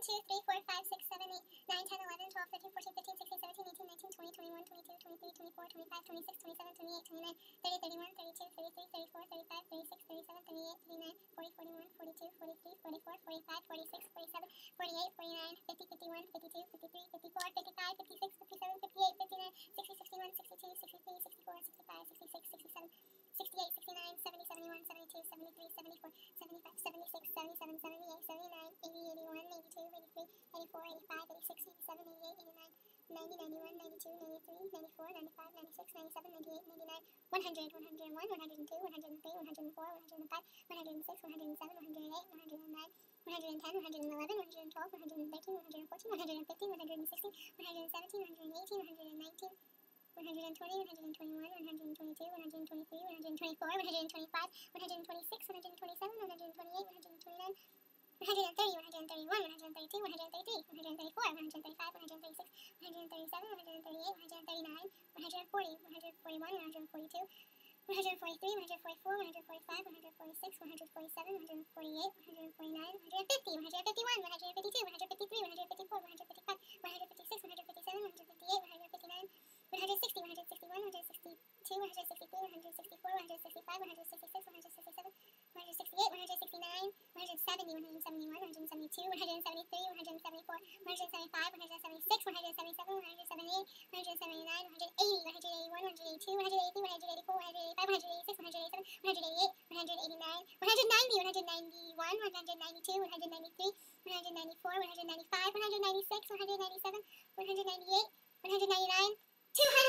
2, 3, 4, 5, 6, 7, 8, 9, 10, 11, 12, 13, 14, 15, 16, 17, 18, 19, 20, 21, 22, 23, 24, 25, 26, 27, 28, 29, 30, 31, 32, 33, 34, 35, 36, 37, 38, 39, 40, 41, 42, 43, 44, 45, 46, 47, 48, 49, 50, 51, 52, 53, 54, 55, 56, 57, 58, 59, 60, 61, 62, 63, 64, 65, 66, 67, 68, 69, 70, 71, 72, 73, 74, 75, 76, 77, 78, 79, 80, 81, 82, 83, 84, 85, 86, 87, 88, 89, 90, 91, 92, 93, 94, 95, 96, 97, 98, 99, 100, 101, 102, 103, 104, 105, 106, 107, 108, 109, 110, 111, 112, 113, 114, 115, 116, 117, 118, 119, 120, 121, 122, 123, 124, 125, 126, 127, 128, 129, 130, 131, 132, 133, 134, 135, 136, 137, 138, 139, 140, 141, 142, 143, 144, 145, 146, 147, 148, 149, 150, 151, 152, 153, 154, 155, 156, 157, 158, 159, 160, 161, 162, 163, 164, 165, 166, 167, 168, 169, 170, 171, 172, 173, 174, 175, 176, 177, 178, 179, 180, 181, 182, 183, 184, 185, 186, 187, 188, 189, 190, 191, 192, 193, 194, 195, 196, 197, 198, 199, 200.